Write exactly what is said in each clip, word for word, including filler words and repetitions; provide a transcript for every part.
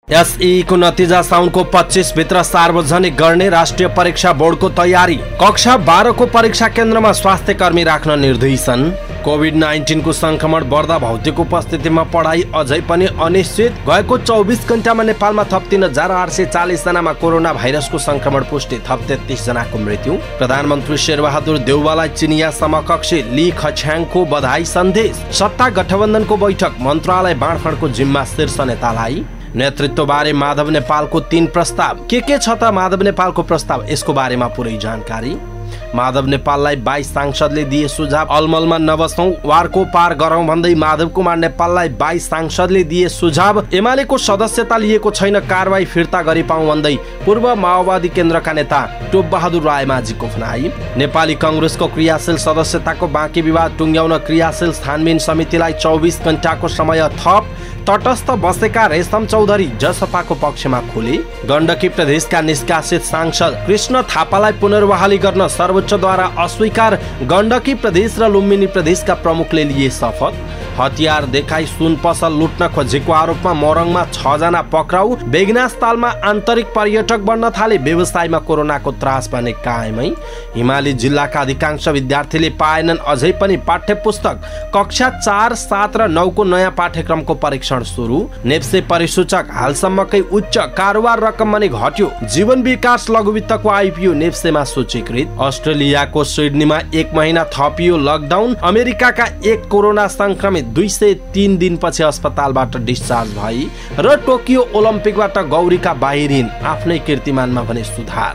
एसई को नतिजा साउनको पच्चीस भित्र सार्वजनिक गर्ने राष्ट्रिय परीक्षा बोर्डको तयारी। कक्षा बाह्र को परीक्षा केन्द्रमा स्वास्थ्य कर्मी राख्न निर्देशन। कोभिड नाइन्टीन को संक्रमण बढ्दा भौतिक उपस्थितिमा पढाइ अझै पनि अनिश्चित। गएको चौबिस घण्टामा नेपालमा थप तीन हजार आठ सय चालिस जनामा कोरोना भाइरसको संक्रमण पुष्टि, थप तेत्तीस जनाको मृत्यु। प्रधानमन्त्री शेरबहादुर देउवालाई चिनिया समकक्षी ली खछ्याङको बधाई सन्देश। सत्ता गठबन्धनको बैठक, मन्त्रालय बाँडफाँडको जिम्मा शीर्ष नेतालाई। नेतृत्वबारे माधव नेपालको तीन प्रस्ताव। के के छ त माधव नेपालको प्रस्ताव, यसको बारेमा पुरै जानकारी। माधव नेपाललाई बाइस सांसदले दिए सुझाव। अलमलमा नबसौं, वारको पार गरौं भन्दै माधव कुमार नेपाललाई बाइस सांसदले दिए सुझाव। एमालेको सदस्यता लिएको छैन, कारबाही फिर्ता गरी पाउँ भन्दै पूर्व माओवादी केन्द्रका नेता टोप बहादुर रायमाझीको भनाई। नेपाली कंग्रेसको क्रियाशील सदस्यताको बाँकी विवाद टुङ्ग्याउन क्रियाशील छानबिन समितिलाई चौबिस घण्टाको समय थप। तटस्थ बसेका रेशम चौधरी जसपाको पक्षमा खोले। गण्डकी प्रदेशका निष्कासित सांसद कृष्ण थापालाई पुनर्बहाली गर्न सर्वोच्चद्वारा अस्वीकार। गण्डकी प्रदेश र लुम्बिनी प्रदेशका प्रमुखले लिए शपथ। हतियार देखाई सुन पसल लुट्न खोजेको आरोपमा मोरङमा छ जना पक्राउ। बेगनासतालमा आन्तरिक पर्यटक बढ्न थाले, व्यवसायमा कोरोनाको त्रास भने कायमै। हिमाली जिल्लाका अधिकांश विद्यार्थीले पाएनन् अझै पनि पाठ्य पुस्तक। कक्षा चार सात र नौ को नयाँ पाठ्यक्रमको परीक्षण सुरु। नेप्से परिसूचक हालसम्मकै उच्च, कारोबार रकम पनि घट्यो। जीवन विकास लघुवित्तको आइपिओ नेप्सेमा सूचीकृत। अस्ट्रेलियाको सिडनीमा एक महिना थपियो लकडाउन। अमेरिकाका एक कोरोना संक्रमित दुई सय तीन दिनपछि अस्पतालबाट डिस्चार्ज भई। र टोकियो ओलम्पिकबाट गौरीका बाहिरिन, आफ्नै कीर्तिमानमा भने सुधार।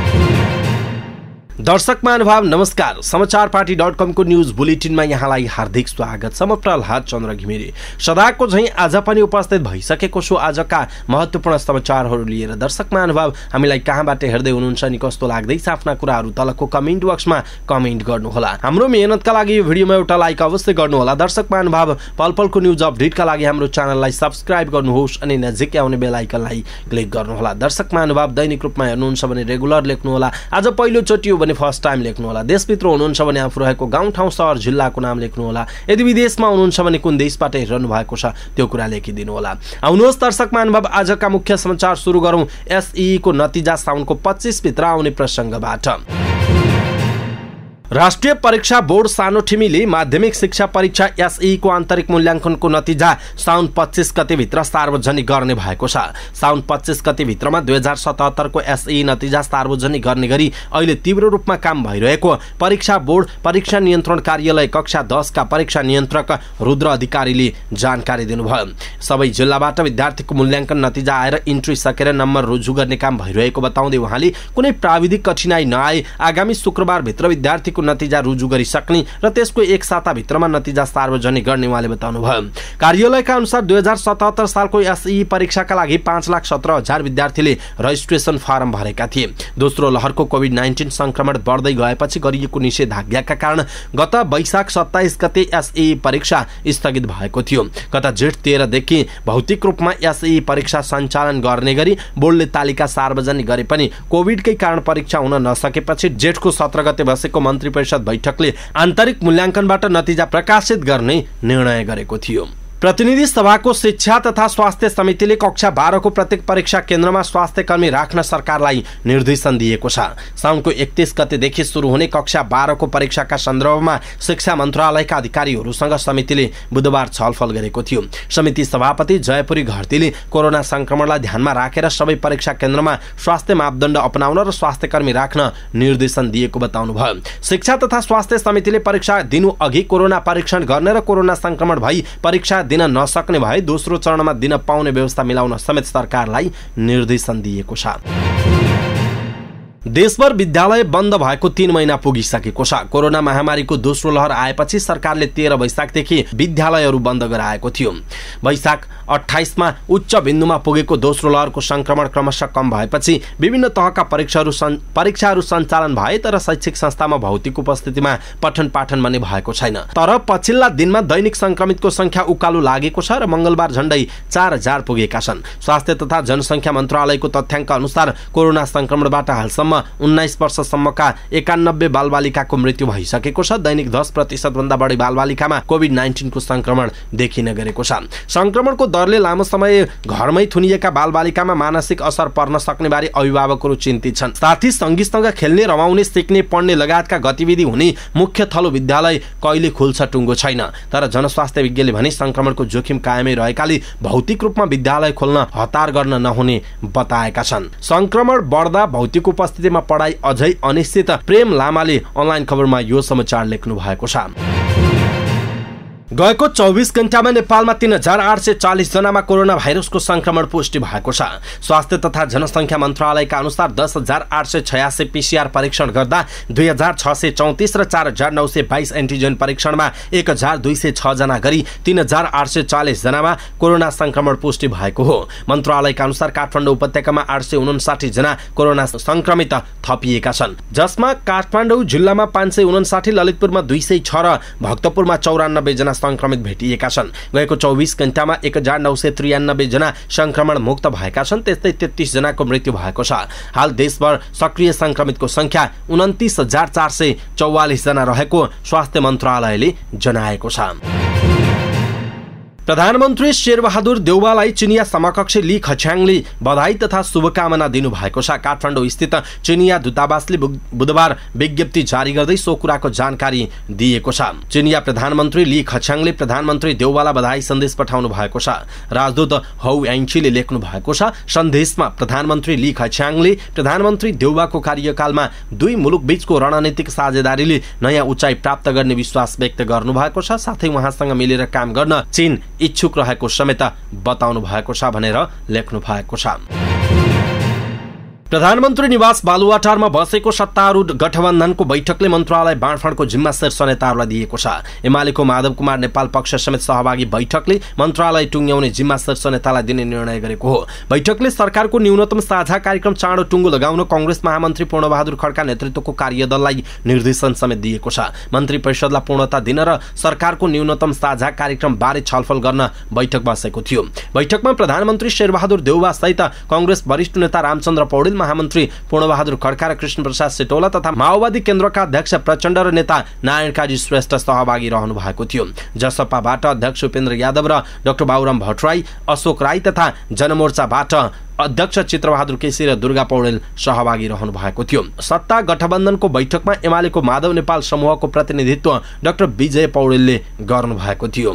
दर्शक महानुभाव नमस्कार, समाचार पार्टी डट कम को न्यूज बुलेटिनमा यहाँलाई हार्दिक स्वागत छ। म प्रहलाद चन्द्र घिमिरे सदाको झैं आज पनि उपस्थित भइसकेको छु आजका महत्त्वपूर्ण समाचारहरू लिएर। दर्शक महानुभाव हामीलाई कहाँबाट हेर्दै हुनुहुन्छ नि कस्तो लाग्दैछ, आफ्ना कुराहरू तलको कमेन्ट बक्समा कमेन्ट गर्नुहोला। हाम्रो मेहनतका लागि यो भिडियोमा एउटा लाइक अवश्य गर्नुहोला। दर्शक महानुभाव पलपलको न्यूज अपडेटका लागि हाम्रो च्यानललाई सब्स्क्राइब गर्नुहोस् अनि नजिकै आउने बेल आइकनलाई क्लिक गर्नुहोला। दर्शक महानुभाव दैनिक रूपमा हेर्नुहुन्छ भने रेगुलर लेख्नुहोला। आज पहिलो चोटि हो भने फर्स्ट टाइम लेख्नुहोला। देशभित्र हुनुहुन्छ भने आफू रहेको गाउँ ठाउँ सहर जिल्लाको नाम लेख्नुहोला। यदि विदेशमा हुनुहुन्छ भने कुन देशबाट हेरिरहनु भएको छ त्यो कुरा लेखिदिनु होला। आउनुहोस् दर्शक महानुभाव आजका मुख्य समाचार सुरु गरौँ एसई को नतिजा साउनको पच्चीस भित्र आउने प्रसङ्गबाट। राष्ट्रिय परीक्षा बोर्ड सानोठिमीले माध्यमिक शिक्षा परीक्षा एसई को आन्तरिक मूल्याङ्कनको नतिजा साउन पच्चीस गते भित्र सार्वजनिक गर्ने भएको छ। साउन पच्चीस गते भित्रमा दुई हजार सतहत्तर को एसई नतिजा सार्वजनिक गर्ने गरी अहिले तीव्र रूपमा काम भइरहेको परीक्षा बोर्ड परीक्षा नियन्त्रण कार्यालय कक्षा दस का परीक्षा नियन्त्रक रुद्र अधिकारीले जानकारी दिनुभयो। सबै जिल्लाबाट विद्यार्थीको मूल्याङ्कन नतिजा आएर इन्ट्री सकेर नम्बर रुजु गर्ने काम भइरहेको बताउँदै उहाँले कुनै प्राविधिक कठिनाई नआए आगामी शुक्रबार भित्र विद्यार्थीको नतिजा रुजु गरिसक्ने र त्यसको एक साता भित्रमा नतिजा सार्वजनिक गर्ने उहाँले बताउनुभयो। कार्यालयका अनुसार दुई हजार सतहत्तर सालको एसई परीक्षाका लागि पाँच लाख सत्र हजार विद्यार्थीले रजिस्ट्रेसन फारम भरेका थिए। दोस्रो लहरको कोभिड नाइन्टीन संक्रमण बढ्दै गएपछि गरिएको निषेधाज्ञाका कारण गत वैशाख सत्ताइस गते एसई परीक्षा स्थगित भएको थियो। गत जेठ तेह्रदेखि भौतिक रूपमा एसई परीक्षा सञ्चालन गर्ने गरी बोर्डले तालिका सार्वजनिक गरे पनि कोभिडकै कारण परीक्षा हुन नसकेपछि जेठको सत्र गते बसेको मन्त्री परिषद बैठकले आन्तरिक मूल्याङ्कनबाट नतिजा प्रकाशित गर्ने निर्णय गरेको थियो। प्रतिनिधि सभाको शिक्षा तथा स्वास्थ्य समितिले कक्षा बाह्र को प्रत्येक परीक्षा केन्द्रमा स्वास्थ्य कर्मी राख्न सरकारलाई निर्देशन दिएको छ। साउनको एकतीस गतेदेखि सुरु हुने कक्षा बाह्र को परीक्षाका सन्दर्भमा शिक्षा मन्त्रालयका अधिकारीहरूसँग समितिले बुधबार छलफल गरेको थियो। समिति सभापति जयपुरी घरतीले कोरोना संक्रमणलाई ध्यानमा राखेर सबै परीक्षा केन्द्रमा स्वास्थ्य मापदण्ड अपनाउन र स्वास्थ्य कर्मी राख्न निर्देशन दिएको बताउनुभयो। शिक्षा तथा स्वास्थ्य समितिले परीक्षा दिनु अघि कोरोना परीक्षण गर्ने र कोरोना संक्रमण भई परीक्षा दिन नसक्ने भए दोस्रो चरणमा दिन पाउने व्यवस्था मिलाउन समेत सरकारलाई निर्देशन दिएको छ। देशभर विद्यालय बन्द भएको तीन महिना पुगिसकेको छ। कोरोना महामारीको दोस्रो लहर आएपछि सरकारले तेह्र वैशाखदेखि विद्यालयहरू बन्द गराएको थियो। वैशाख अट्ठाइसमा उच्च बिन्दुमा पुगेको दोस्रो लहरको संक्रमण क्रमशः कम भएपछि विभिन्न तहका परीक्षाहरू परीक्षाहरू सञ्चालन भए तर शैक्षिक संस्थामा भौतिक उपस्थितिमा पठन पाठन भने भएको छैन। तर पछिल्ला दिनमा दैनिक संक्रमितको संख्या उकालो लागेको छ र मंगलबार झण्डै चार हजार पुगेका छन्। स्वास्थ्य तथा जनसंख्या मन्त्रालयको तथ्याङ्क अनुसार कोरोना संक्रमणबाट हालसम्म अहिलेसम्म उन्नाइस वर्षसम्मका एकानब्बे बालबालिकाको मृत्यु भइसकेको छ। दैनिक दस प्रतिशत भन्दा बढी बालबालिकामा कोभिड नाइन्टिनको संक्रमण देखिन गरेको छ। संक्रमणको दरले लामो समय घरमै थुनिएका बालबालिकामा मानसिक असर पर्न सक्ने बारे अभिभावकहरू चिन्तित छन्। साथै सँगीसँग खेल्ने, रमाउने, सिक्ने, पढ्ने लगायतका गतिविधि हुने मुख्य थलो विद्यालय कहिले खुल्छ टुङ्गो छैन। तर जनस्वास्थ्य विज्ञले भने संक्रमणको जोखिम कायमै रहेकाले भौतिक रूपमा विद्यालय खोल्न हतार गर्न नहुने बताएका छन्। संक्रमण बढ्दा भौतिक उपस्थितिमा पढाइ अझै अनिश्चित। प्रेम लामाले अनलाइन खबरमा यो समाचार लेख्नु भएको छ। गएको चौबीस घण्टामा नेपालमा तीन हजार आठ सय चालिस जनामा कोरोना भाइरसको संक्रमण पुष्टि भएको छ। स्वास्थ्य तथा जनसङ्ख्या मन्त्रालयका अनुसार दस हजार आठ सय छयासी पीसीआर परीक्षण गर्दा दुई हजार छ सय चौतिस र चार हजार नौ सय बाइस एन्टिजेन परीक्षणमा एक हजार दुई सय छ जना गरी तीन हजार आठ सय चालिस जनामा कोरोना संक्रमण पुष्टि भएको हो। मन्त्रालयका अनुसार काठमाडौँ उपत्यकामा आठ सय उनसाठी जना कोरोना संक्रमित थपिएका छन्, जसमा काठमाडौँ जिल्लामा पाँच सय उनसाठी, ललितपुरमा दुई सय छ र भक्तपुरमा चौरानब्बे जना संक्रमित भेटिएका छन्। गएको चौबीस घण्टामा एक हजार नौ सय त्रियानब्बे जना संक्रमण मुक्त भएका छन्। त्यस्तै तेत्तीस जनाको मृत्यु भएको छ। हाल देशभर सक्रिय संक्रमितको संख्या उन्तिस हजार चार सय चौवालिस जना रहेको स्वास्थ्य मन्त्रालयले जनाएको छ। प्रधानमन्त्री शेरबहादुर देउवालाई चिनिया समकक्षी ली खछ्याङले बधाई तथा शुभकामना दिनुभएको छ। काठमाडौँ स्थित चिनिया दूतावासले बुधबार विज्ञप्ति जारी गर्दै सो कुराको जानकारी दिएको छ। चिनिया प्रधानमन्त्री ली खछ्याङले प्रधानमन्त्री देउवालाई बधाई सन्देश पठाउनु भएको छ। राजदूत हौ याङछीले लेख्नु भएको छ। सन्देशमा प्रधानमन्त्री ली खछ्याङले प्रधानमन्त्री देउवाको कार्यकालमा दुई मुलुक बीचको रणनीतिक साझेदारीले नयाँ उचाइ प्राप्त गर्ने विश्वास व्यक्त गर्नु भएको छ। साथै उहाँसँग मिलेर काम गर्न चीन इच्छुक रहेको समेत बताउनु भएको छ भनेर लेख्नु भएको छ। प्रधानमन्त्री निवास बालुवाटारमा बसेको सत्तारूढ गठबन्धनको बैठकले मन्त्रालय बाँडफाँडको जिम्मा शीर्ष नेताहरूलाई दिएको छ। एमालेको माधव कुमार नेपाल पक्ष समेत सहभागी बैठकले मन्त्रालय टुङ्ग्याउने जिम्मा शीर्ष नेतालाई दिने निर्णय गरेको हो। बैठकले सरकारको न्यूनतम साझा कार्यक्रम चाँडो टुङ्गो लगाउन कांग्रेस महामन्त्री पूर्णबहादुर खड्का नेतृत्वको कार्यदललाई निर्देशन समेत दिएको छ। मन्त्री परिषदलाई पूर्णता दिन र सरकारको न्यूनतम साझा कार्यक्रम बारे छलफल गर्न बैठक बसेको थियो। बैठकमा प्रधानमन्त्री शेरबहादुर देउवा सहित कांग्रेस वरिष्ठ नेता रामचन्द्र पौडेल, महामन्त्री पूर्णबहादुर खड्का र कृष्ण प्रसाद सेटौला तथा माओवादी केन्द्रका अध्यक्ष प्रचण्ड र नेता नारायण काजी श्रेष्ठ सहभागी रहनु भएको थियो। जसपाबाट अध्यक्ष उपेन्द्र यादव र डाक्टर बाबुराम भट्टराई, अशोक राई तथा जनमोर्चाबाट अध्यक्ष चित्रबहादुर केसी र दुर्गा पौडेल सहभागी रहनु भएको थियो। सत्ता गठबन्धनको बैठकमा एमालेको माधव नेपाल समूहको प्रतिनिधित्व डाक्टर विजय पौडेलले गर्नु भएको थियो।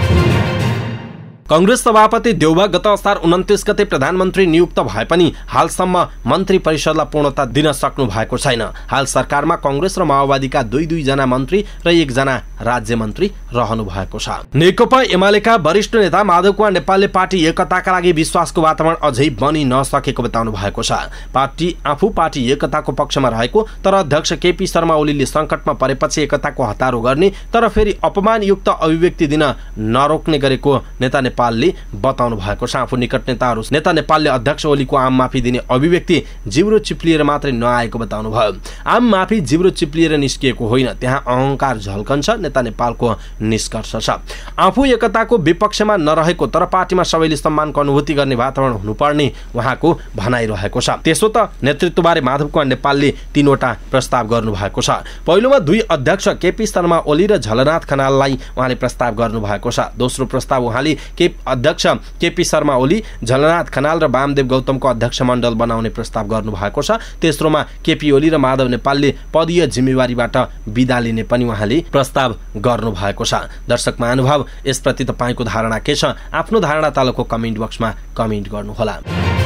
कांग्रेस सभापति देउवा गत असार उन्तिस गते प्रधानमन्त्री नियुक्त भए पनि हालसम्म मन्त्री परिषदलाई पूर्णता दिन सक्नु भएको छैन। हाल सरकारमा कांग्रेस र माओवादीका दुई दुई जना मन्त्री र एकजना राज्य मन्त्री रहनु भएको छ। नेकपा एमालेका वरिष्ठ नेता माधव कुमार नेपालले पार्टी एकताका लागि विश्वासको वातावरण अझै बनि नसकेको बताउनु भएको छ। पार्टी आफू पार्टी एकताको पक्षमा रहेको तर अध्यक्ष केपी शर्मा ओलीले संकटमा परेपछि एकताको हतारो गर्ने तर फेरि अपमानयुक्त अभिव्यक्ति दिन नरोक्ने गरेको नेता नेपालले बताउनु भएको छ। आफू निकट नेताहरू नेता नेपालले अध्यक्ष ओलीको आम माफी दिने अभिव्यक्ति जिब्रो चिप्लिएर मात्रै नआएको बताउनु भयो। आम माफी जिब्रो चिप्लिएर निस्किएको होइन, त्यहाँ अहंकार झल्कन्छ नेता नेपालको निष्कर्ष छ। आफू एकताको विपक्षमा नरहेको तर पार्टीमा सबैले सम्मानको अनुभूति गर्ने वातावरण हुनुपर्ने उहाँको भनाइरहेको छ। त्यसो त नेतृत्वबारे माधव कुमार नेपालले तीनवटा प्रस्ताव गर्नु भएको छ। पहिलोमा दुई अध्यक्ष केपी शर्मा ओली र झलनाथ खनाललाई उहाँले प्रस्ताव गर्नु भएको छ। दोस्रो प्रस्ताव उहाँले के अध्यक्ष केपी शर्मा ओली, झलनाथ खनाल र वामदेव गौतमको अध्यक्ष मण्डल बनाउने प्रस्ताव गर्नु भएको छ। तेस्रोमा केपी ओली र माधव नेपालले पदीय जिम्मेवारीबाट बिदा लिने पनि उहाँले प्रस्ताव गर्नु भएको छ। दर्शक महानुभाव, यसप्रति तपाईको धारणा के छ? आफ्नो धारणा तलको कमेन्ट बक्समा कमेन्ट गर्नुहोला।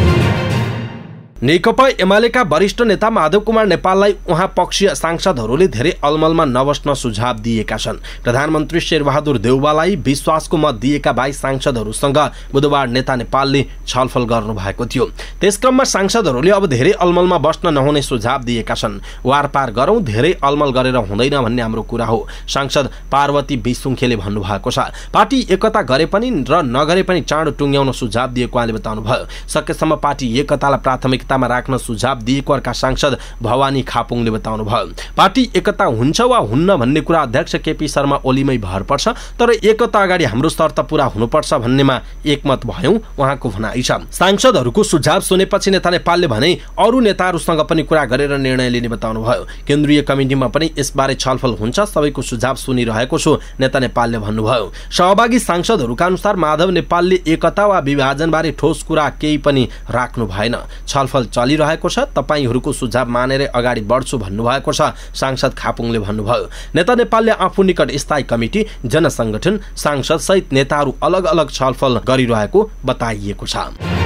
नेकपा एमालेका वरिष्ठ नेता माधव कुमार नेपाललाई उहाँ पक्षीय सांसदहरूले धेरै अलमलमा नबस्न सुझाव दिएका छन्। प्रधानमन्त्री शेरबहादुर देउवालाई विश्वासको मत दिएका बाइस सांसदहरूसँग बुधबार नेता नेपालले छलफल गर्नु भएको थियो। त्यसक्रममा सांसदहरूले अब धेरै अलमलमा बस्न नहुने सुझाव दिएका छन्। वारपार गरौँ, धेरै अलमल गरेर हुँदैन भन्ने हाम्रो कुरा हो, सांसद पार्वती विसुङखेले भन्नुभएको छ। पार्टी एकता गरे पनि र नगरे पनि चाँडो टुङ्ग्याउन सुझाव दिएको उहाँले बताउनुभयो। सकेसम्म पार्टी एकतालाई प्राथमिकता एकतामा राख्न सुझाव दिएको अर्का सांसद भवानी खापुङले बताउनुभयो। पार्टी एकता हुन्छ वा हुन्न भन्ने कुरा अध्यक्ष केपी शर्मा ओलीमै भर पर्छ, तर एकता अगाडि हाम्रो शर्त पूरा हुनुपर्छ भन्नेमा एकमत भयौं उहाँको भनाइ छ। सांसदहरूको सुझाव सुनेपछि नेता नेपालले भने अरू नेताहरूसँग पनि कुरा गरेर निर्णय लिने बताउनुभयो। केन्द्रीय कमिटीमा पनि यसबारे छलफल हुन्छ, सबैको सुझाव सुनिरहेको छु नेता नेपालले भन्नुभयो। सहभागी सांसदहरूका अनुसार माधव नेपालले एकता वा विभाजनबारे ठोस कुरा केही पनि राख्नु भएन, छलफल चलिरहेको छ, तपाईहरूको सुझाव मानेर अगाडि बढ्छु भन्नुभएको छ सांसद खापुङले भन्नुभयो। नेता नेपालले आफू निकट स्थायी कमिटी, जनसंगठन, सांसद सहित नेताहरू अलग अलग छलफल गरिरहेको बताइएको छ।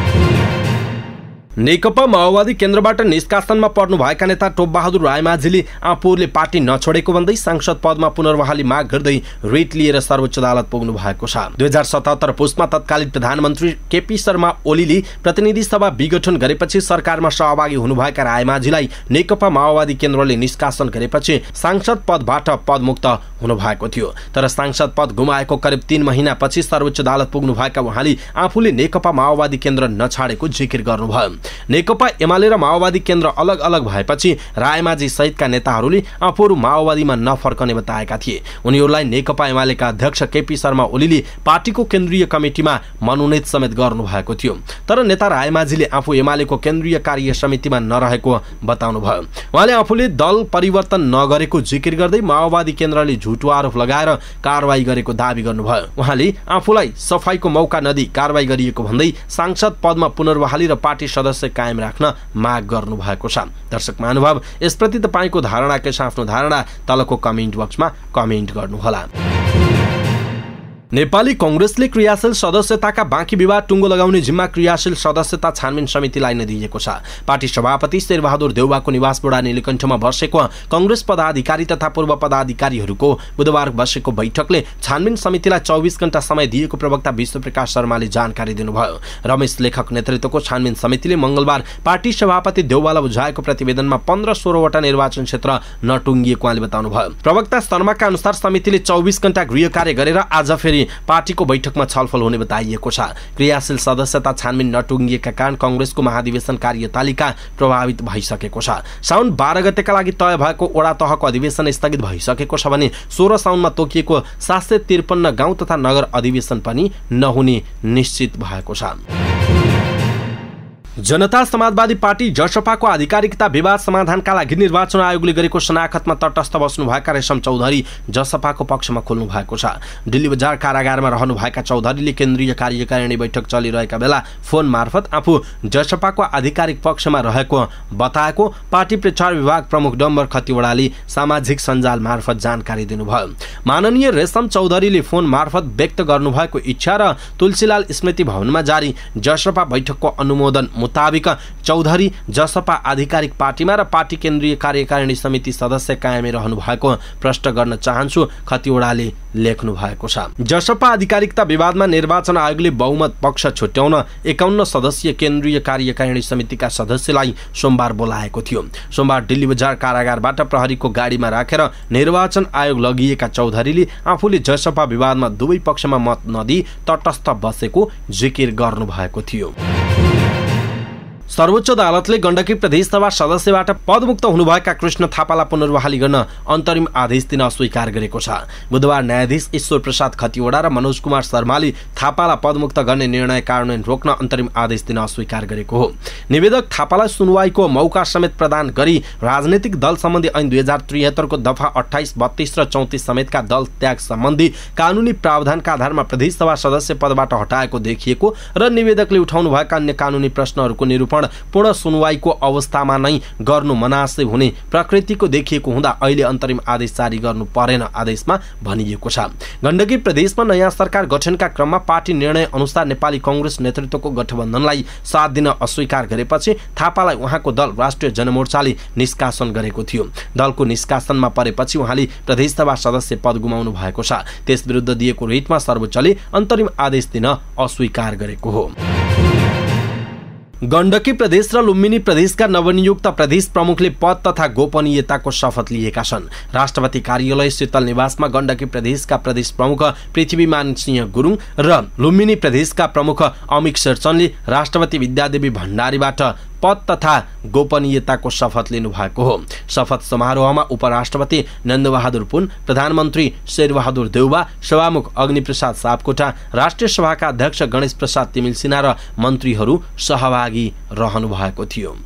नेकपा माओवादी केन्द्रबाट निष्कासनमा पर्नुभएका नेता टोपबहादुर रायमाझीले आफूले पार्टी नछोडेको भन्दै सांसद पदमा पुनर्बहाली माग गर्दै रिट लिएर सर्वोच्च अदालत पुग्नु भएको छ। दुई हजार सतहत्तर पुसमा तत्कालीन प्रधानमन्त्री केपी शर्मा ओलीले प्रतिनिधि सभा विघटन गरेपछि सरकारमा सहभागी हुनुभएका रायमाझीलाई नेकपा माओवादी केन्द्रले निष्कासन गरेपछि सांसद पदबाट पदमुक्त हुनुभएको थियो। तर सांसद पद गुमाएको करिब तीन महिनापछि सर्वोच्च अदालत पुग्नुभएका उहाँले आफूले नेकपा माओवादी केन्द्र नछाडेको जिकिर गर्नुभयो। नेकपा एमाले र माओवादी केन्द्र अलग अलग भएपछि रायमाझी सहितका नेताहरूले आफूहरू माओवादीमा नफर्कने बताएका थिए। उनीहरूलाई नेकपा एमालेका अध्यक्ष केपी शर्मा ओलीले पार्टीको केन्द्रीय कमिटीमा मनोनित समेत गर्नुभएको थियो। तर नेता रायमाझीले आफू एमालेको केन्द्रीय कार्य समितिमा नरहेको बताउनुभयो। उहाँले आफूले दल परिवर्तन नगरेको जिकिर गर्दै माओवादी केन्द्रले झुटो आरोप लगाएर कारवाही गरेको दावी गर्नुभयो। उहाँले आफूलाई सफाईको मौका नदिई कारवाही गरिएको भन्दै सांसद पदमा पुनर्बहाली र पार्टी सदस्य कायम राख्न माग गर्नु भएको छ। दर्शक महानुभाव, यसप्रति तपाईको धारणा के छ? आफ्नो धारणा तलको कमेन्ट बक्समा कमेन्ट गर्नुहोला। नेपाली कांग्रेसले क्रियाशील सदस्यताका बाँकी विवाद टुङ्गो लगाउने जिम्मा क्रियाशील सदस्यता छानबिन समितिलाई नै दिएको छ। पार्टी सभापति शेरबहादुर देउवाको निवास बुढा नीलकण्ठमा बसेको कांग्रेस पदाधिकारी तथा पूर्व पदाधिकारीहरूको बुधबार बसेको बैठकले छानबिन समितिलाई चौबिस घण्टा समय दिएको प्रवक्ता विश्वप्रकाश शर्माले जानकारी दिनुभयो। रमेश लेखक नेतृत्वको छानबिन समितिले मंगलबार पार्टी सभापति देउवालाई बुझाएको प्रतिवेदनमा पन्ध्र सोह्रवटा निर्वाचन क्षेत्र नटुङ्गिएको उहाँले बताउनुभयो। प्रवक्ता शर्माका अनुसार समितिले चौबिस घण्टा गृह कार्य गरेर आज फेरि पार्टीको बैठकमा छलफल हुने बताइएको छ। क्रियाशील सदस्यता छानबिन नटुङ्गिएका कारण कांग्रेसको महाधिवेशन कार्यतालिका प्रभावित भइसकेको छ। साउन बाह्र गतेका लागि तय भएको ओडा तहको अधिवेशन स्थगित भइसकेको छ भने सोह्र साउनमा तोकिएको सात सय त्रिपन्न गाउँ तथा नगर अधिवेशन पनि नहुने निश्चित भएको छ। जनता समाजवादी पार्टी जसपाको आधिकारिकता विवाद समाधानका लागि निर्वाचन आयोगले गरेको शनाखतमा तटस्थ बस्नुभएका रेशम चौधरी जसपाको पक्षमा खोल्नु भएको छ। दिल्ली बजार कारागारमा रहनुभएका चौधरीले केन्द्रीय कार्यकारिणी बैठक चलिरहेका बेला फोन मार्फत आफू जसपाको आधिकारिक पक्षमा रहेको बताएको पार्टी प्रचार विभाग प्रमुख डम्बर खतिवड़ाले सामाजिक सञ्जाल मार्फत जानकारी दिनुभयो। माननीय रेशम चौधरीले फोन मार्फत व्यक्त गर्नुभएको इच्छा र तुलसीलाल स्मृति भवनमा जारी जसपा बैठकको अनुमोदन मुताबिक चौधरी जसपा आधिकारिक पार्टीमा र पार्टी केन्द्रीय कार्यकारिणी समिति सदस्य कायमै रहनु भएको प्रश्न गर्न चाहन्छु, खतिवड़ाले लेख्नु भएको छ। जसपा आधिकारिकता विवादमा निर्वाचन आयोगले बहुमत पक्ष छुट्याउन एकाउन्न सदस्यीय केन्द्रीय कार्यकारिणी समितिका सदस्यलाई सोमबार बोलाएको थियो। सोमबार दिल्ली बजार कारागारबाट प्रहरीको गाडीमा राखेर निर्वाचन आयोग लगिएका चौधरीले आफूले जसपा विवादमा दुवै पक्षमा मत नदिई तटस्थ बसेको जिकिर गर्नु भएको थियो। सर्वोच्च अदालतले गण्डकी प्रदेश सभा सदस्यबाट पदमुक्त हुनुभएका कृष्ण थापालाई पुनर्बहाली गर्न अन्तरिम आदेश दिन अस्वीकार गरेको छ। बुधबार न्यायाधीश ईश्वर प्रसाद खतिवड़ा र मनोज कुमार शर्माले थापालाई पदमुक्त गर्ने निर्णय कार्यान्वयन रोक्न अन्तरिम आदेश दिन अस्वीकार गरेको हो। निवेदक थापालाई सुनवाईको मौका समेत प्रदान गरी राजनीतिक दल सम्बन्धी ऐन दुई हजार त्रिहत्तरको दफा अठाइस बत्तीस र चौतिस समेतका दल त्याग सम्बन्धी कानूनी प्रावधानका आधारमा प्रदेश सभा सदस्य पदबाट हटाएको देखिएको र निवेदकले उठाउनुभएका अन्य कानूनी प्रश्नहरूको निरूपण पूर्ण सुनवाईको अवस्थामा नै गर्नु मनासे हुने प्रकृतिको देखिएको हुँदा अहिले अन्तरिम आदेश जारी गर्नु परेन आदेशमा भनिएको छ। गण्डकी प्रदेशमा नयाँ सरकार गठनका क्रममा पार्टी निर्णय अनुसार नेपाली कांग्रेस नेतृत्वको गठबन्धनलाई साथ दिन अस्वीकार गरेपछि थापालाई उहाँको दल राष्ट्रिय जनमोर्चाले निष्कासन गरेको थियो। दलको निष्कासनमा परेपछि उहाँले प्रदेशसभा सदस्य पद गुमाउनु भएको छ। त्यसविरुद्ध दिएको रिटमा सर्वोच्चले अन्तरिम आदेश दिन अस्वीकार गरेको हो। गण्डकी प्रदेश र लुम्बिनी प्रदेशका नवनियुक्त प्रदेश प्रमुखले पद तथा गोपनीयताको शपथ लिएका छन्। राष्ट्रपति कार्यालय शीतल निवासमा गण्डकी प्रदेशका प्रदेश प्रमुख पृथ्वीमान सिंह गुरुङ र लुम्बिनी प्रदेशका प्रमुख अमिक शेरचनले राष्ट्रपति विद्यादेवी भण्डारीबाट पद तथा गोपनीयताको शपथ लिनुभएको हो। शपथ समारोहमा उपराष्ट्रपति नन्दबहादुर पुन, प्रधानमन्त्री शेरबहादुर देउबा, सभामुख अग्निप्रसाद सापकोटा, राष्ट्रिय सभाका अध्यक्ष गणेश प्रसाद तिमिल सिन्हा र मन्त्रीहरू सहभागी रहनु भएको थियो।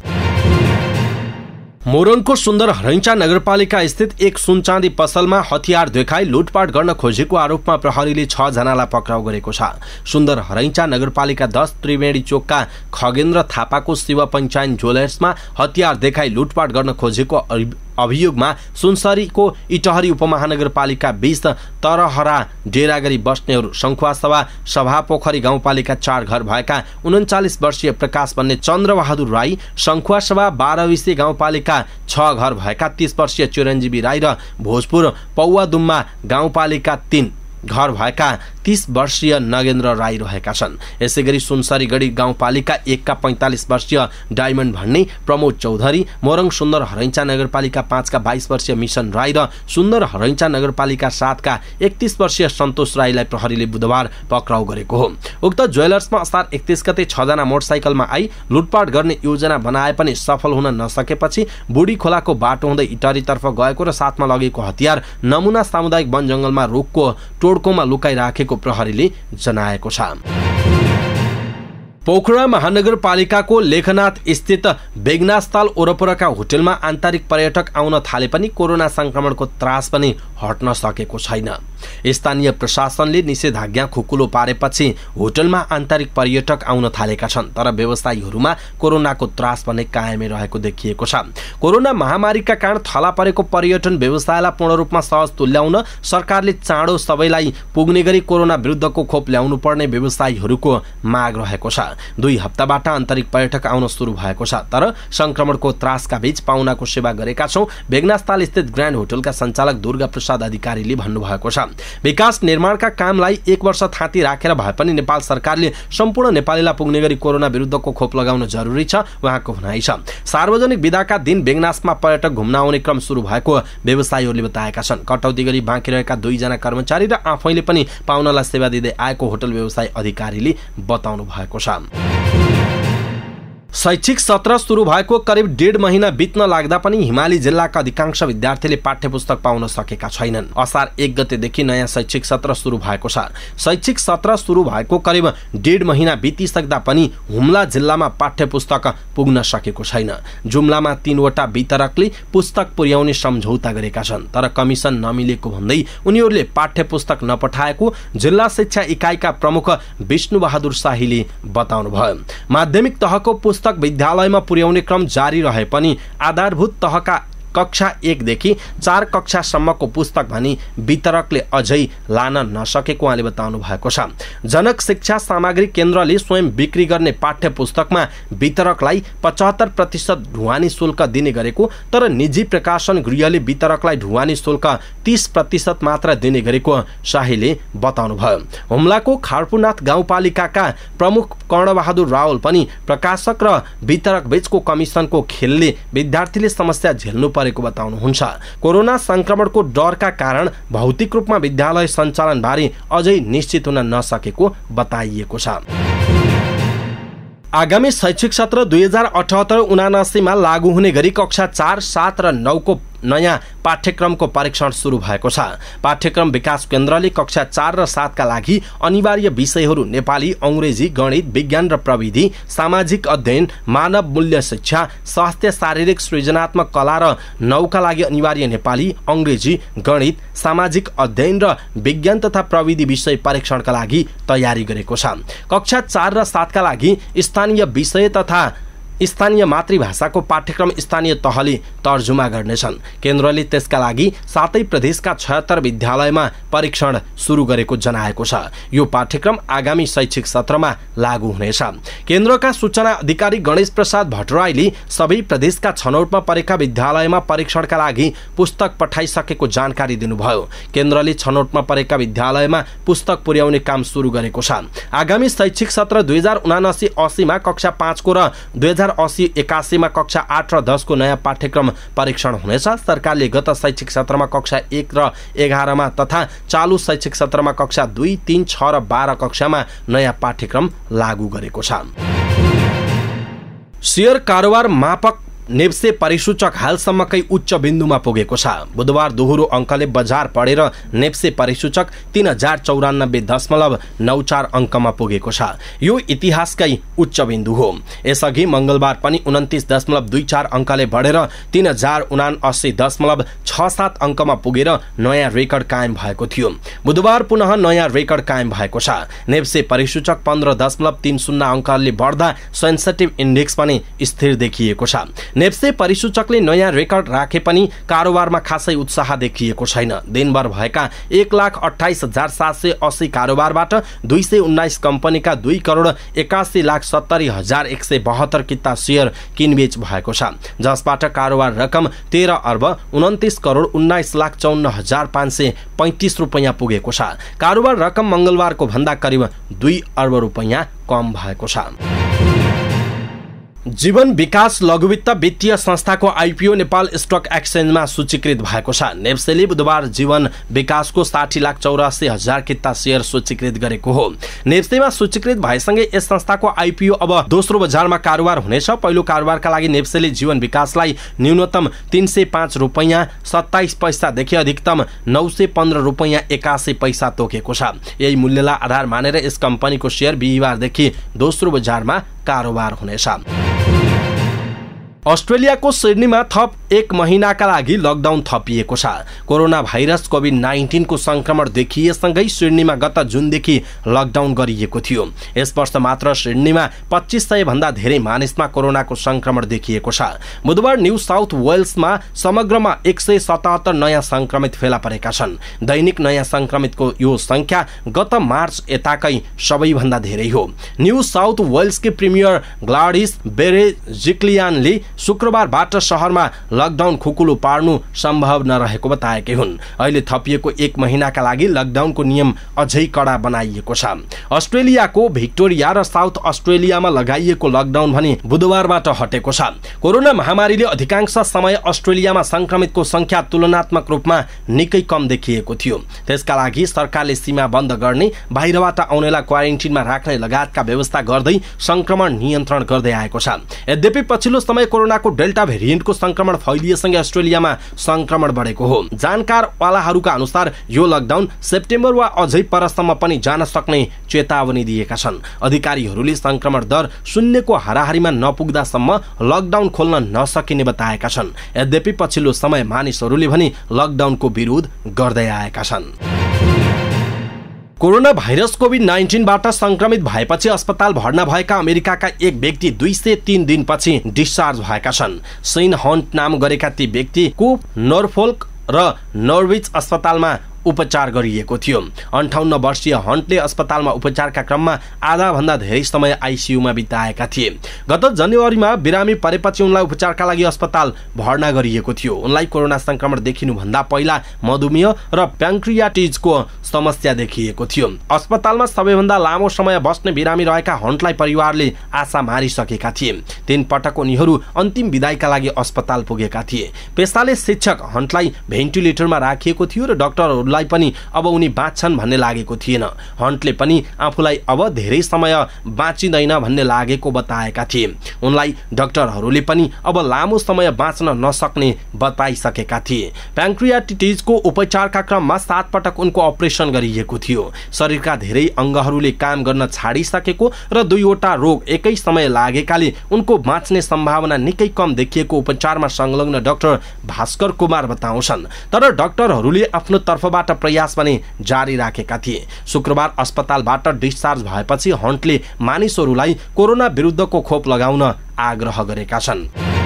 मोरङको सुन्दर हरैंचा नगरपालिका स्थित एक सुनचाँदी पसलमा हतियार देखाई लुटपाट गर्न खोजेको आरोपमा प्रहरीले छ जनालाई पक्राउ गरेको छ। सुन्दर हरैंचा नगरपालिका दस त्रिवेणी चोकका खगेन्द्र थापाको शिव पञ्चायन ज्वेलर्समा हतियार देखाई लुटपाट गर्न खोजेको अभियोगमा सुनसरीको इटहरी उपमहानगरपालिका बीस तरहरा डेरा गरी बस्नेहरू शङ्खुवासभा सभापोखरी गाउँपालिका चार घर भएका उन्चालिस वर्षीय प्रकाश भन्ने चन्द्रबहादुर राई, शङ्खुवासभा बाह्रविसे गाउँपालिका छ घर भएका तीस वर्षीय चिरञ्जीवी राई र भोजपुर पौवादुम्मा गाउँपालिका तीन घर भएका तीस वर्षीय नगेन्द्र राई रहेका छन्। यसैगरी सुनसरीगढी गाउँपालिका एक का पैंतालीस वर्षीय डायमण्ड भन्ने प्रमोद चौधरी, मोरङ सुन्दर हरैंचा नगरपालिका पाँच का बाईस वर्षीय मिशन राई र सुन्दर हरैंचा नगरपालिका सात का एकतीस वर्षीय सन्तोष राईलाई प्रहरीले बुधबार पक्राउ गरेको हो। उक्त ज्वेलर्समा असार एकतीस गते छजना मोटरसाइकलमा आई लुटपाट गर्ने योजना बनाए पनि सफल हुन नसकेपछि बुढी खोलाको बाटो हुँदै इटहरीतर्फ गएको र साथमा लगेको हतियार नमुना सामुदायिक वन जंगलमा रुखको टोड्कोमा लुकाइराखेको प्रहरीले जनाएको छ। पोखरा महानगरपालिकाको लेखनाथ स्थित बेगनास्थल ओरपरका होटलमा आन्तरिक पर्यटक आउन थाले पनि कोरोना संक्रमणको त्रास पनि हट्न सकेको छैन। स्थानीय प्रशासनले निषेधाज्ञा खुकुलो पारेपछि होटलमा आन्तरिक पर्यटक आउन थालेका छन्, तर व्यवसायीहरूमा कोरोनाको त्रास पनि कायमै रहेको देखिएको छ। कोरोना महामारीका कारण थला परेको पर्यटन व्यवसायलाई पूर्ण रूपमा सहज तुल्याउन सरकारले चाँडो सबैलाई पुग्ने गरी कोरोना विरुद्धको खोप ल्याउनु पर्ने व्यवसायीहरूको माग रहेको छ। दुई हप्ताबाट आन्तरिक पर्यटक आउन सुरु भएको छ, तर संक्रमणको त्रासका बीच पाहुनाको सेवा गरेका छौं, बेगनास्थल स्थित ग्रान्ड होटलका सञ्चालक दुर्गा प्रसाद अधिकारीले भन्नुभएको छ। विकास निर्माणका कामलाई एक वर्ष थाँती राखेर भए पनि नेपाल सरकारले सम्पूर्ण नेपालीलाई पुग्ने गरी कोरोना विरुद्धको खोप लगाउन जरुरी छ, उहाँको भनाइ छ। सार्वजनिक बिदाका दिन बेगनासमा पर्यटक घुम्न आउने क्रम सुरु भएको व्यवसायीहरूले बताएका छन्। कटौती गरी बाँकी रहेका दुईजना कर्मचारी र आफैले पनि पाहुनालाई सेवा दिँदै आएको होटल व्यवसाय अधिकारीले बताउनु भएको छ। शैक्षिक सत्र सुरु भएको करिब डेढ महिना बित्न लाग्दा पनि हिमाली जिल्लाका अधिकांश विद्यार्थीले पाठ्यपुस्तक पाउन सकेका छैनन्। असार एक गतेदेखि नयाँ शैक्षिक सत्र सुरु भएको छ। शैक्षिक सत्र सुरु भएको करिब डेढ महिना बितिसक्दा पनि हुम्ला जिल्लामा पाठ्यपुस्तक पुग्न सकेको छैन। जुम्लामा तीनवटा वितरकले पुस्तक पुर्याउने सम्झौता गरेका छन्, तर कमिसन नमिलेको भन्दै उनीहरूले पाठ्यपुस्तक नपठाएको जिल्ला शिक्षा इकाइका प्रमुख विष्णुबहादुर शाहीले बताउनुभयो। माध्यमिक तहको पुस्तक विद्यालयमा पुर्याउने क्रम जारी रहे पनि आधारभूत तहका कक्षा एक देखि चार कक्षासम्मको पुस्तक भनी वितरकले अझै लान नसकेको उहाँले बताउनु भएको छ। जनक शिक्षा सामग्री केन्द्रले स्वयं बिक्री गर्ने पाठ्य पुस्तकमा वितरकलाई पचहत्तर प्रतिशत ढुवानी शुल्क दिने गरेको, तर निजी प्रकाशन गृहले वितरकलाई ढुवानी शुल्क तीस प्रतिशत मात्र दिने गरेको शाहीले बताउनुभयो। हुम्लाको खाडपुनाथ गाउँपालिकाका प्रमुख कर्णबहादुर रावल पनि प्रकाशक र वितरक बीचको कमिसनको खेलले विद्यार्थीले समस्या झेल्नु परेको बताउनुहुन्छ। कोरोना संक्रमणको डरका कारण भौतिक रूपमा विद्यालय सञ्चालन बारे अझै निश्चित हुन नसकेको बताइएको छ। आगामी शैक्षिक सत्र दुई हजार अठहत्तर उनासीमा लागू हुने गरी कक्षा चार सात र नौ को नयाँ पाठ्यक्रमको परीक्षण सुरु भएको छ। पाठ्यक्रम विकास केन्द्रले कक्षा चार र सात का लागि अनिवार्य विषयहरू नेपाली, अंग्रेजी, गणित, विज्ञान र प्रविधि, सामाजिक अध्ययन, मानव मूल्य शिक्षा, स्वास्थ्य, शारीरिक, सृजनात्मक, कला र नौ का लागि अनिवार्य नेपाली, अंग्रेजी, गणित, सामाजिक अध्ययन र विज्ञान तथा प्रविधि विषय परीक्षणका लागि तयारी गरेको छ। कक्षा चार र सात का लागि स्थानीय विषय तथा स्थानीय मातृभाषाको पाठ्यक्रम स्थानीय तहले तर्जुमा गर्नेछन्। केन्द्रले त्यसका लागि सातै प्रदेशका छयत्तर विद्यालयमा परीक्षण सुरु गरेको जनाएको छ। यो पाठ्यक्रम आगामी शैक्षिक सत्रमा लागू हुनेछ। केन्द्रका सूचना अधिकारी गणेश प्रसाद भट्टराईले सबै प्रदेशका छनौटमा परेका विद्यालयमा परीक्षणका लागि पुस्तक पठाइसकेको जानकारी दिनुभयो। केन्द्रले छनौटमा परेका विद्यालयमा पुस्तक पुर्याउने काम सुरु गरेको छ। आगामी शैक्षिक सत्र दुई हजार उनासी अस्सीमा कक्षा पाँचको र दुई हजार अस्सी एकासीमा कक्षा आठ र दस को नयाँ पाठ्यक्रम परीक्षण हुनेछ। सरकारले गत शैक्षिक सत्रमा कक्षा एक र एघारमा तथा चालू शैक्षिक सत्रमा कक्षा दुई, तीन, छ र बाह्र कक्षामा नयाँ पाठ्यक्रम लागू गरेको छ। शेयर कारोबार मापक नेप्से परिसूचक हालसम्मकै उच्च बिन्दुमा पुगेको छ। बुधबार दोहोरो अङ्कले बजार पढेर नेप्से परिसूचक तीन हजार चौरानब्बे दशमलव नौ चार अङ्कमा पुगेको छ। यो इतिहासकै उच्च बिन्दु हो। यसअघि मङ्गलबार पनि उन्तिस दशमलव दुई चार अङ्कले बढेर तीन हजार उनासी दशमलव छ सात अङ्कमा पुगेर नयाँ रेकर्ड कायम भएको थियो। बुधबार पुनः नयाँ रेकर्ड कायम भएको छ। नेप्से परिसूचक पन्ध्र दशमलव तीन शून्य अङ्कले बढ्दा सेन्सिटिभ इन्डेक्स पनि स्थिर देखिएको छ। नेप्से परिसूचकले नयाँ रेकर्ड राखे पनि कारोबारमा खासै उत्साह देखिएको छैन। दिनभर भएका एक लाख अठाइस हजार सात सय अस्सी कारोबारबाट दुई सय उन्नाइस कम्पनीका दुई करोड एकासी लाख सत्तरी हजार एक सय बहत्तर किता सेयर किनबेच भएको छ, जसबाट कारोबार रकम तेह्र अर्ब उन्तिस करोड उन्नाइस लाख चौन्न हजार पाँच सय पैँतिस रुपियाँ पुगेको छ। कारोबार रकम मङ्गलबारको भन्दा करिब दुई अर्ब रुपियाँ कम भएको छ। जीवन विकास लघुवित्त वित्तीय संस्थाको आइपिओ नेपाल स्टक एक्सचेन्जमा सूचीकृत भएको छ। नेप्सेले बुधबार जीवन विकासको साठी लाख चौरासी हजार किता सेयर सूचीकृत गरेको हो। नेप्सेमा सूचीकृत भएसँगै यस संस्थाको आइपिओ अब दोस्रो बजारमा कारोबार हुनेछ। पहिलो कारोबारका लागि नेप्सेले जीवन विकासलाई न्यूनतम तीन सय पाँच रुपियाँ सत्ताइस पैसादेखि अधिकतम नौ सय पन्ध्र रुपियाँ एकासी पैसा तोकेको छ। यही मूल्यलाई आधार मानेर यस कम्पनीको सेयर बिहिबारदेखि दोस्रो बजारमा कारोबार हुनेछ। अस्ट्रेलियाको सिडनीमा थप एक महिनाका लागि लकडाउन थपिएको छ। कोरोना भाइरस कोभिड नाइन्टिनको संक्रमण देखिएसँगै सिडनीमा गत जुनदेखि लकडाउन गरिएको थियो। यस वर्ष मात्र सिडनीमा पच्चीस सय भन्दा धेरै मानिसमा कोरोनाको संक्रमण देखिएको छ। बुधबार न्यू साउथ वेल्समा समग्रमा एक सय सतहत्तर नयाँ संक्रमित फेला परेका छन्। दैनिक नयाँ संक्रमितको यो संख्या गत मार्च यताकै सबैभन्दा धेरै हो। न्यू साउथ वेल्सकी प्रिमियर ग्लाडिस बेरेजिक्लियानले शुक्रबारबाट शहरमा लकडाउन खुकुलो पार्नु सम्भव नरहेको बताएकै हुन्। अहिले थपिएको एक महिनाका लागि लकडाउनको नियम अझै कडा बनाइएको छ। अस्ट्रेलियाको भिक्टोरिया र साउथ अस्ट्रेलियामा लगाइएको लकडाउन भने बुधबारबाट हटेको छ। कोरोना महामारीले अधिकांश समय अस्ट्रेलियामा संक्रमितको संख्या तुलनात्मक रूपमा निकै कम देखिएको थियो। त्यसका लागि सरकारले सीमा बन्द गर्ने, बाहिरबाट आउनेलाई क्वारेन्टिनमा राख्ने लगायतका व्यवस्था गर्दै संक्रमण नियन्त्रण गर्दै आएको छ। यद्यपि पछिल्लो समय कोरोनाको डेल्टा भेरिएन्टको संक्रमण फैलिएसँगै अस्ट्रेलियामा संक्रमण बढेको हो। जानकारवालाहरूका अनुसार यो लकडाउन सेप्टेम्बर वा अझै परसम्म पनि जान सक्ने चेतावनी दिएका छन्। अधिकारीहरूले संक्रमण दर शून्यको हाराहारीमा नपुग्दासम्म लकडाउन खोल्न नसकिने बताएका छन्। यद्यपि पछिल्लो समय मानिसहरूले भने लकडाउनको विरोध गर्दै आएका छन्। कोरोना भाइरस कोभिड नाइन्टिनबाट संक्रमित भएपछि अस्पताल भर्ना भएका अमेरिकाका एक व्यक्ति दुई सय तीन दिनपछि डिस्चार्ज भएका छन्। सेन हन्ट नाम गरेका ती व्यक्तिको नोरफोल्क र नोरविच अस्पतालमा उपचार गरिएको थियो। अन्ठाउन्न वर्षीय हन्टले अस्पतालमा उपचारका क्रममा आधा भन्दा धेरै समय आइसियुमा बिताएका थिए। गत जनवरीमा बिरामी परेपछि उनलाई उपचारका लागि अस्पताल भर्ना गरिएको थियो। उनलाई कोरोना संक्रमण देखिनुभन्दा पहिला मधुमेह र प्यान्क्रियाटिजको समस्या देखिएको थियो। अस्पतालमा सबैभन्दा लामो समय बस्ने बिरामी रहेका हन्टलाई परिवारले आशा मारिसकेका थिए। तीन पटक उनीहरू अन्तिम विदाईका लागि अस्पताल पुगेका थिए। पेसाले शिक्षक हन्टलाई भेन्टिलेटरमा राखिएको थियो र डाक्टरहरू लाई पनि अब उनी बाँच्छन् भन्ने लागेको थिएन। हन्टले पनि आफूलाई अब धेरै समय बाँचिँदैन भन्ने लागेको बताएका थिए। उनलाई डाक्टरहरूले पनि अब लामो समय बाँच्न नसक्ने बताइसकेका थिए। प्यान्क्रियाटिटिजको उपचारका क्रममा सात पटक उनको अपरेसन गरिएको थियो। शरीरका धेरै अङ्गहरूले काम गर्न छाडिसकेको र दुईवटा रोग एकै समय लागेकाले उनको बाँच्ने सम्भावना निकै कम देखिएको उपचारमा संलग्न डाक्टर भास्कर कुमार बताउँछन्। तर डाक्टरहरूले आफ्नो तर्फबाट प्रयास पनि जारी राखेका थिए। शुक्रबार अस्पतालबाट डिस्चार्ज भएपछि हन्टले मानिसहरूलाई कोरोना विरुद्धको खोप लगाउन आग्रह गरेका छन्।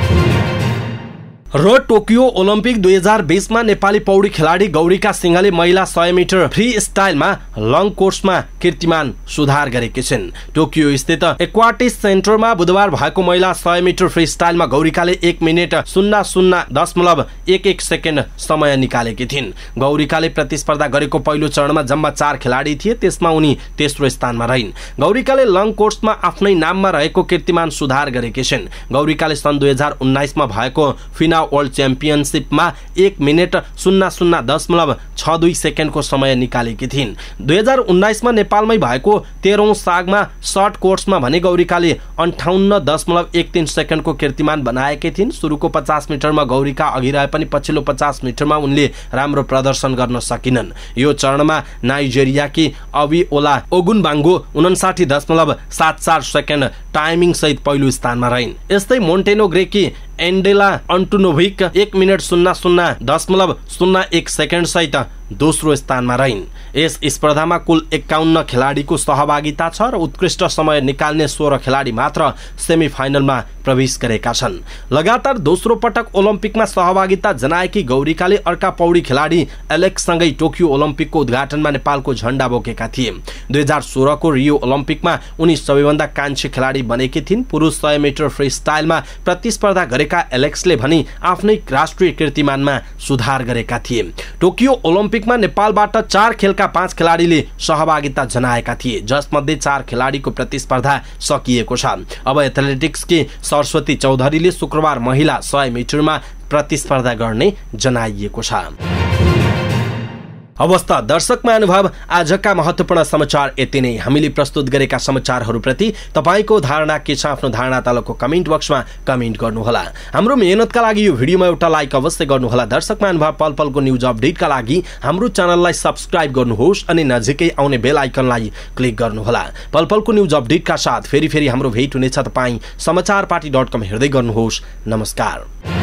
र टोकियो ओलम्पिक दुई हजार बीसमा नेपाली पौडी खेलाडी गौरीका सिंहले महिला सय मिटर फ्री स्टाइलमा लङ कोर्समा कीर्तिमान सुधार गरेकी छिन्। टोकियो स्थित एक्वाटिक्स सेन्टरमा बुधबार भएको महिला सय मिटर फ्री स्टाइलमा गौरीकाले एक मिनट शून्य शून्य दशमलव एक एक सेकेन्ड समय निकालेकी थिइन्। गौरीकाले प्रतिस्पर्धा गरेको पहिलो चरणमा जम्मा चार खेलाडी थिए, त्यसमा उनी तेस्रो स्थानमा रहिन्। गौरीकाले लङ कोर्समा आफ्नै नाममा रहेको कीर्तिमान सुधार गरेकी छिन्। गौरीकाले सन् दुई हजार उन्नाइसमा भएको फिना वर्ल्ड च्याम्पियनसिपमा एक मिनट शून्य शून्य दशमलव छ दुई सेकेन्डको समय निकालेकी थिइन्। दुई हजार उन्नाइसमा नेपालमै भएको तेह्रौं सागमा सर्ट कोर्समा भने गौरीकाले अन्ठाउन्न दशमलव एक तीन सेकेन्डको कीर्तिमान बनाएकी थिइन्। सुरुको पचास मिटरमा गौरीका अघि रहे पनि पछिल्लो पचास मिटरमा उनले राम्रो प्रदर्शन गर्न सकिनन्। यो चरणमा नाइजेरियाकी अबिओला ओगुनबाङ्गो उन्साठी दशमलव सात चार सेकेन्ड टाइमिङ सहित पहिलो स्थानमा रहिन्। यस्तै मोन्टेनो ग्रेकी एन्डेला अन्टुनोभिक एक मिनट शून्य शून्य दशमलव शून्य एक सेकेन्ड सहित दोस्रो स्थानमा रहिन्। यस स्पर्धामा कुल एकाउन्न खेलाडीको सहभागिता छ र उत्कृष्ट समय निकाल्ने सोह्र खेलाडी मात्र सेमी फाइनलमा प्रवेश गरेका छन्। लगातार दोस्रो पटक ओलम्पिकमा सहभागिता जनाएकी गौरीकाले अर्का पौडी खेलाडी एलेक्ससँगै टोकियो ओलम्पिकको उद्घाटनमा नेपालको झण्डा बोकेका थिए। दुई हजार सोह्रको रियो ओलम्पिकमा उनी सबैभन्दा कान्छी खेलाडी बनेकी थिइन्। पुरुष सय मिटर फ्री स्टाइलमा प्रतिस्पर्धा गरेका एलेक्सले भने आफ्नै राष्ट्रिय कीर्तिमानमा सुधार गरेका थिए। टोकियो ओलम्पिकमा नेपालबाट चार खेलका पाँच खेलाडीले सहभागिता जनाएका थिए, जसमध्ये चार खेलाडीको प्रतिस्पर्धा सकिएको छ। अब एथलेटिक्सकी सरस्वती चौधरीले शुक्रबार महिला सय मिटरमा प्रतिस्पर्धा गर्ने जनाइएको छ। अवस्था दर्शक महानुभाव, आजका महत्त्वपूर्ण समाचार यति नै। हामीले प्रस्तुत गरेका समाचारहरूप्रति तपाईको धारणा के छ? आफ्नो धारणा तलको कमेन्ट बक्समा कमेन्ट गर्नुहोला। हाम्रो मेहनतका लागि यो भिडियोमा एउटा लाइक अवश्य गर्नुहोला। दर्शक महानुभाव, पल पलको न्युज अपडेटका लागि हाम्रो च्यानललाई सब्स्क्राइब गर्नुहोस् अनि नजिकै आउने बेल आइकनलाई क्लिक गर्नुहोला। पल पलको न्युज अपडेटका साथ फेरि फेरि हाम्रो भेट हुनेछ। तपाईँ समाचार पार्टी डट कम हेर्दै गर्नुहोस्। नमस्कार।